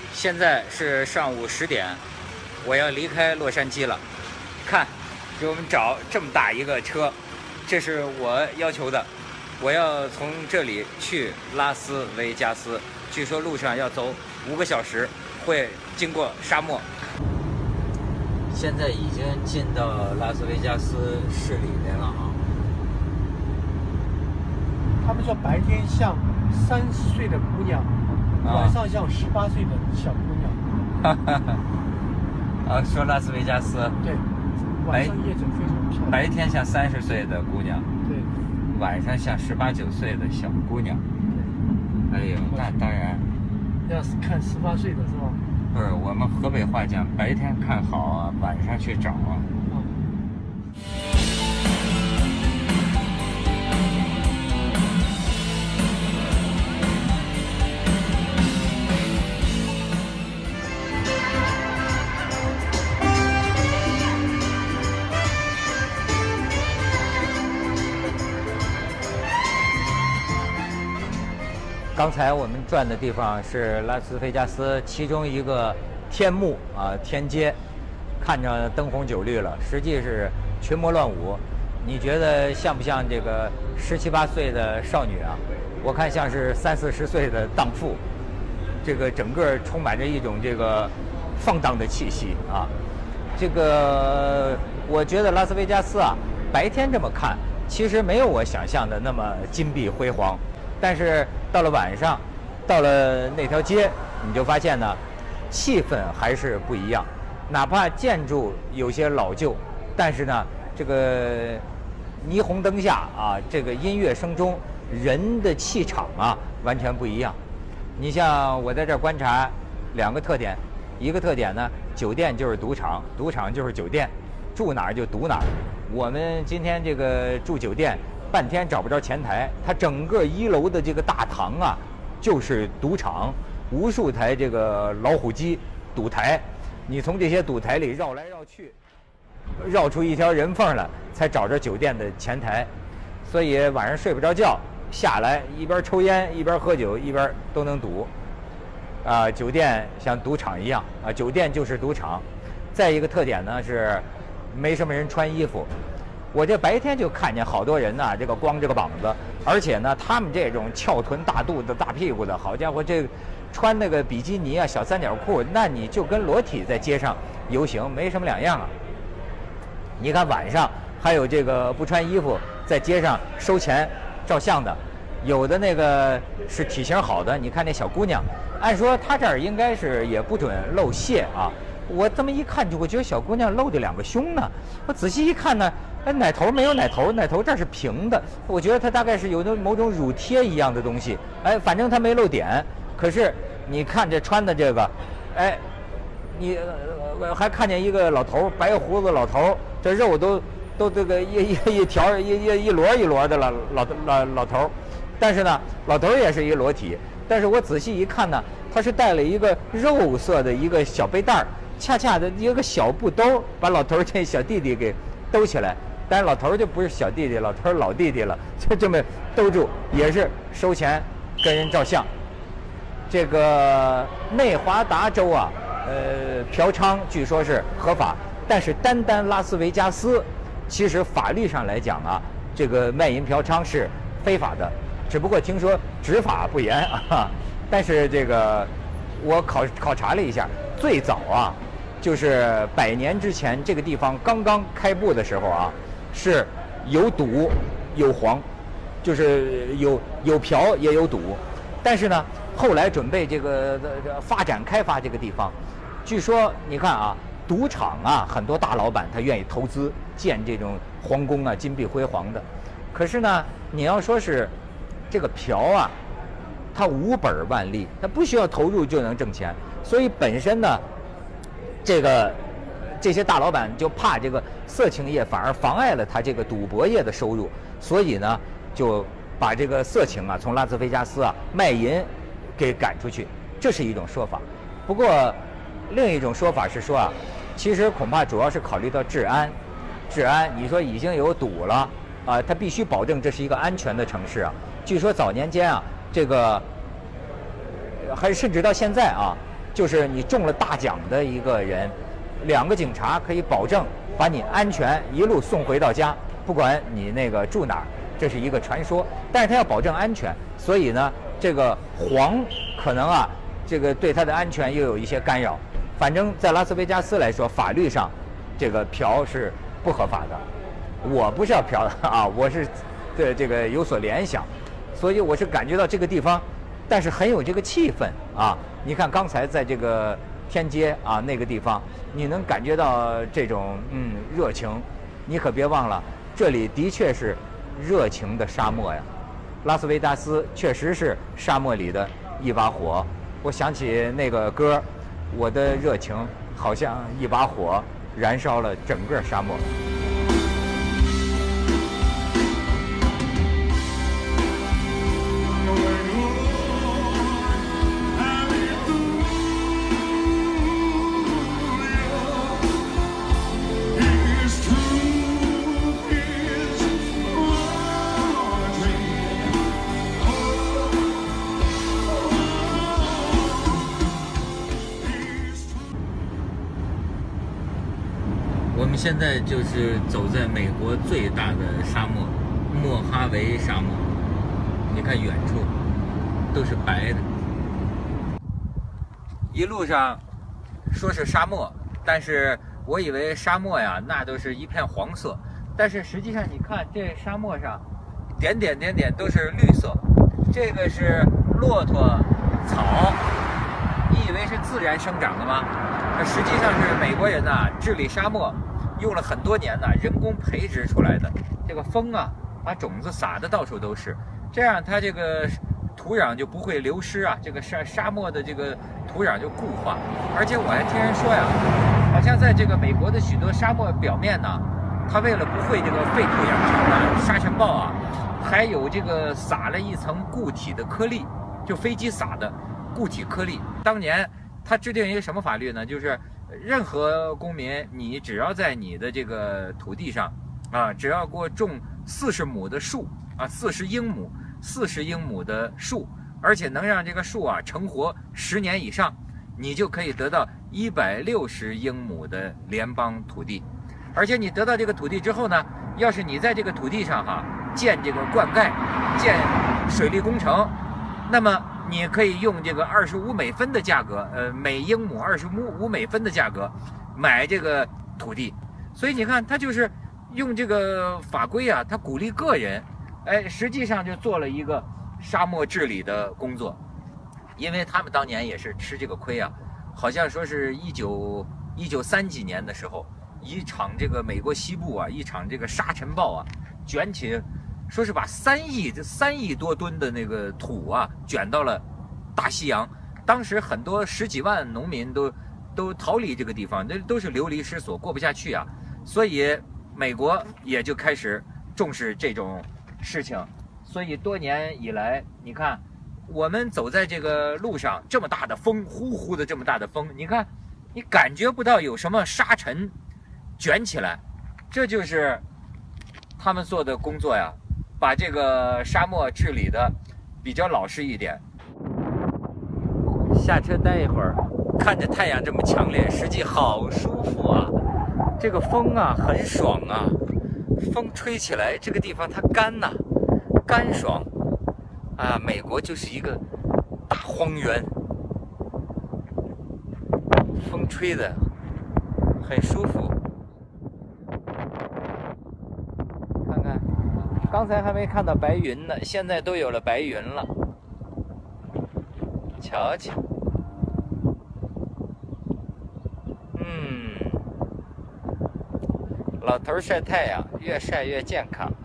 现在是上午10点，我要离开洛杉矶了。看，给我们找这么大一个车，这是我要求的。我要从这里去拉斯维加斯，据说路上要走5个小时，会经过沙漠。现在已经进到拉斯维加斯市里面了啊。 他们说白天像30岁的姑娘，晚上像18岁的小姑娘。 说拉斯维加斯， 对，晚上夜景非常漂亮。 白天像30岁的姑娘， 对， 晚上像18、19岁的小姑娘。哎呦，那当然。 要是看18岁的是吧？ 不是，我们河北话讲，白天看好啊，晚上去找啊。刚才我们转的地方是拉斯维加斯其中一个天幕啊，天街，看着灯红酒绿了，实际是群魔乱舞。你觉得像不像这个17、18岁的少女啊？我看像是30、40岁的荡妇。这个整个充满着一种这个放荡的气息啊。这个我觉得拉斯维加斯啊，白天这么看，其实没有我想象的那么金碧辉煌。但是到了晚上，到了那条街，你就发现呢，气氛还是不一样。哪怕建筑有些老旧，但是呢，这个霓虹灯下啊，这个音乐声中，人的气场啊，完全不一样。你像我在这儿观察2个特点，一个特点呢，酒店就是赌场，赌场就是酒店，住哪儿就赌哪儿。我们今天这个住酒店。半天找不着前台，它整个1楼的这个大堂啊，就是赌场，无数台这个老虎机赌台，你从这些赌台里绕来绕去，绕出一条人缝来，才找着酒店的前台，所以晚上睡不着觉，下来一边抽烟一边喝酒一边都能赌，酒店像赌场一样啊，酒店就是赌场。再一个特点呢是，没什么人穿衣服。我这白天就看见好多人呐，这个光着个膀子，而且呢，他们这种翘臀大肚子、大屁股的，好家伙，这穿那个比基尼啊、小三角裤，那你就跟裸体在街上游行没什么两样啊。你看晚上还有这个不穿衣服在街上收钱照相的，有的那个是体型好的，你看那小姑娘，按说她这儿应该是也不准露蟹啊。我这么一看，我觉得小姑娘露着2个胸呢。我仔细一看呢，奶头没有奶头，奶头这是平的。我觉得她大概是有的某种乳贴一样的东西。反正她没露点。可是你看这穿的这个，你还看见一个老头，白胡子老头，这肉都这个一条一摞一摞的老头。但是呢，老头也是一裸体。但是我仔细一看呢，他是带了一个肉色的一个小背带儿。恰恰的一个小布兜把老头这小弟弟给兜起来，但是老头就不是小弟弟，老头老弟弟了，就这么兜住，也是收钱跟人照相。这个内华达州啊，嫖娼据说是合法，但是单单拉斯维加斯，其实法律上来讲啊，这个卖淫嫖娼是非法的，只不过听说执法不严啊。但是这个我考察了一下，最早啊。就是100年之前，这个地方刚刚开埠的时候啊，是有赌有黄，就是有嫖也有赌。但是呢，后来准备这个发展开发这个地方，据说你看啊，赌场啊，很多大老板他愿意投资建这种皇宫啊，金碧辉煌的。可是呢，你要说是这个嫖啊，它无本万利，它不需要投入就能挣钱，所以本身呢。这些大老板就怕这个色情业反而妨碍了他这个赌博业的收入，所以呢，就把这个色情啊从拉斯维加斯啊卖淫给赶出去，这是一种说法。不过另一种说法是说啊，其实恐怕主要是考虑到治安。你说已经有赌了啊，他必须保证这是一个安全的城市啊。据说早年间啊，这个还甚至到现在啊。 就是你中了大奖的一个人，2个警察可以保证把你安全一路送回到家，不管你那个住哪儿，这是一个传说。但是他要保证安全，所以呢，这个黄可能啊，这个对他的安全又有一些干扰。反正，在拉斯维加斯来说，法律上，这个嫖是不合法的。我不是要嫖的啊，我是对这个有所联想，所以我是感觉到这个地方，但是很有这个气氛啊。你看刚才在这个天街啊那个地方，你能感觉到这种热情。你可别忘了，这里的确是热情的沙漠呀。拉斯维加斯确实是沙漠里的一把火。我想起那个歌，我的热情好像一把火，燃烧了整个沙漠。我们现在就是走在美国最大的沙漠——莫哈维沙漠。你看远处都是白的，一路上说是沙漠，但是我以为沙漠呀，那都是一片黄色，但是实际上你看这沙漠上点点点点都是绿色，这个是骆驼草，你以为是自然生长的吗？实际上是美国人呐治理沙漠用了很多年呢，人工培植出来的。这个风啊，把种子撒的到处都是，这样它这个土壤就不会流失啊，这个沙漠的这个土壤就固化。而且我还听人说呀，好像在这个美国的许多沙漠表面呢，它为了不会这个废土养成啊，沙尘暴啊，还有这个撒了一层固体的颗粒，就飞机撒的固体颗粒。当年他制定一个什么法律呢？就是任何公民，你只要在你的这个土地上啊，只要给我种40亩的树啊，40英亩的树，而且能让这个树啊成活10年以上，你就可以得到160英亩的联邦土地。而且你得到这个土地之后呢，要是你在这个土地上建这个灌溉、建水利工程，那么你可以用这个25美分的价格，每英亩25美分的价格买这个土地。所以你看，他就是用这个法规啊，他鼓励个人，实际上就做了一个沙漠治理的工作。因为他们当年也是吃这个亏啊，好像说是1930几年的时候，一场这个美国西部啊，一场这个沙尘暴啊，卷起。说是把3亿多吨的那个土啊卷到了大西洋，当时很多10几万农民都逃离这个地方，那都是流离失所，过不下去啊。所以美国也就开始重视这种事情。所以多年以来，你看我们走在这个路上，这么大的风，呼呼的这么大的风，你看你感觉不到有什么沙尘卷起来，这就是他们做的工作呀。把这个沙漠治理的比较老实一点。下车待一会儿，看着太阳这么强烈，实际好舒服啊！这个风啊很爽啊，风吹起来，这个地方它干呐，干爽啊！美国就是一个大荒原，风吹的很舒服。看看。刚才还没看到白云呢，现在都有了白云了。瞧瞧，老头晒太阳，越晒越健康。